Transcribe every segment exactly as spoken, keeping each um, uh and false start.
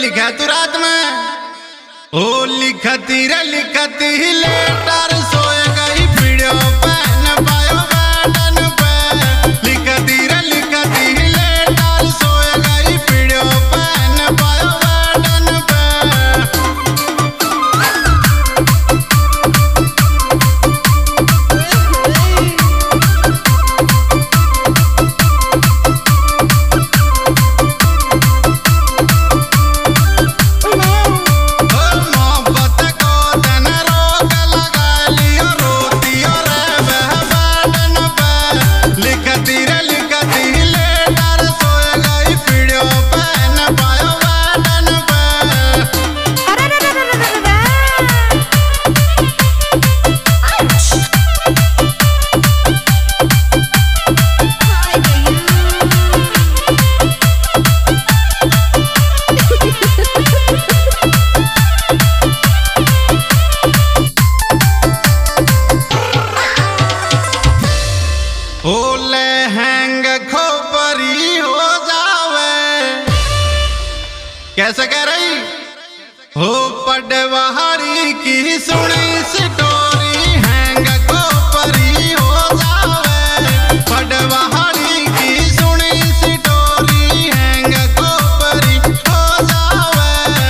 लिखा तू रात में ओ लिखती रे लिखती लेटर सोए गई वीडियो पैन पायो बैटन पे लिखती रे लिखती लेटर सोए गई वीडियो पैन पायो बैटन पे ओले हैंग खोपरी हो जावे कैसे कह रही हो पटवारी की सुनी स्टोरी हैंग खोपरी हो जावे पटवारी की सुनी स्टोरी हैंग खोपरी हो जावे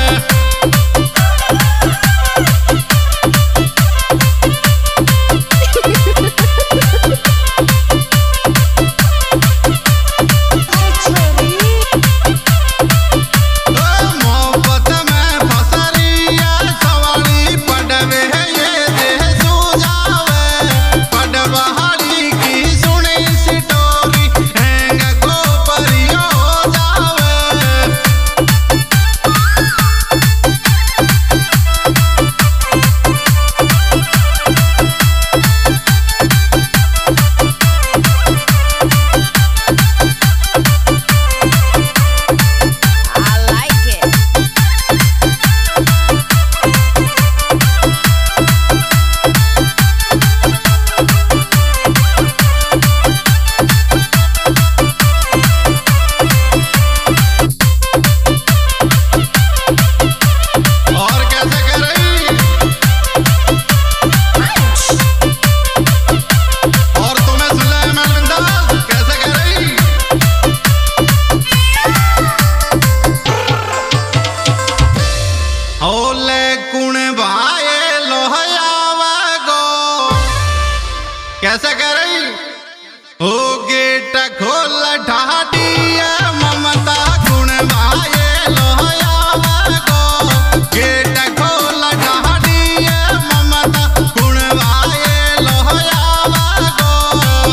कैसे कह रही हो गेट खोल ढाडी ममता गुण भाए लोया गो गेट खोल ढाडी ममता गुण भाए लोया गो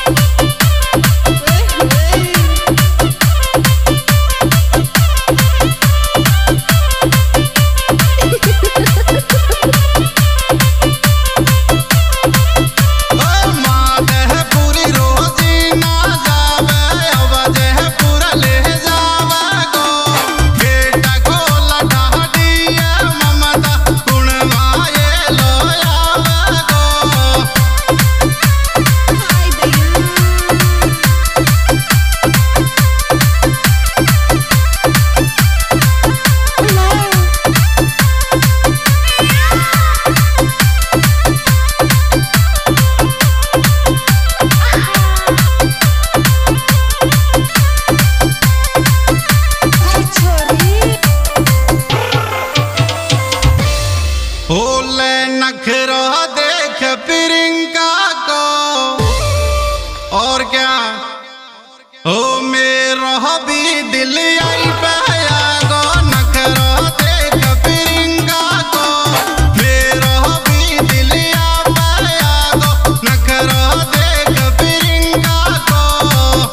ओले नखरा देख प्रियंका को और क्या ओ मेरा भी दिल आई पाया गो नखरा देख प्रियंका को मेरा भी दिल आ पाया गो नखरा देख प्रियंका को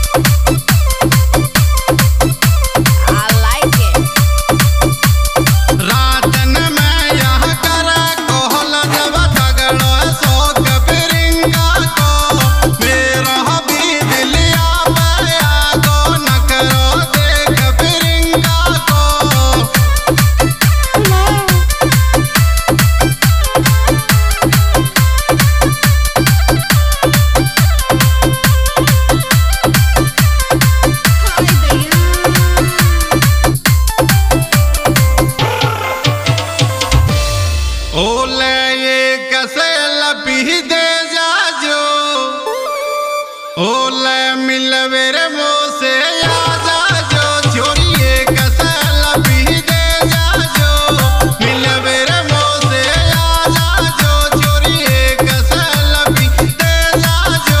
I like it. ओले मिलवे रे मोसे आजा जो छोरिए कसल भी दे जा जो मिलवे रे मोसे आजा जो छोरिए कसल भी दे जा जो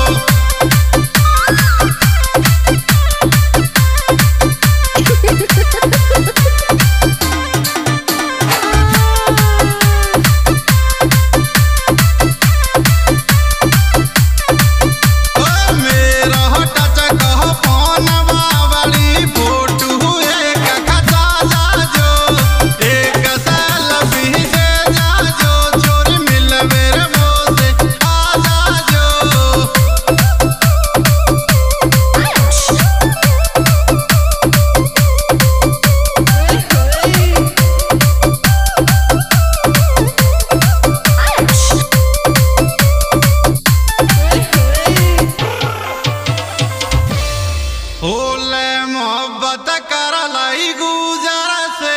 ओले मोहब्बत कर लाई गुजारा से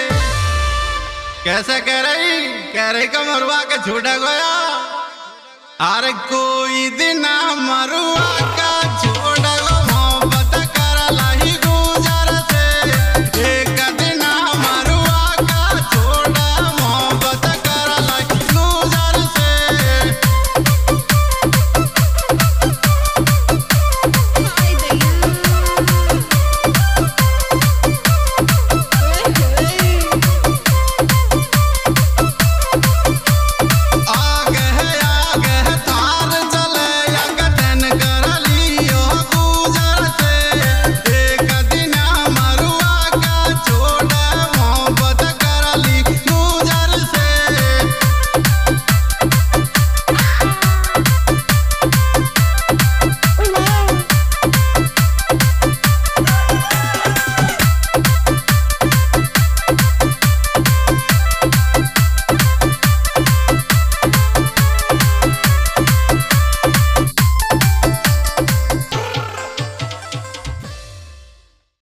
कैसे कह रही कह रही कमरवा के छूट गया अरे कोई दिन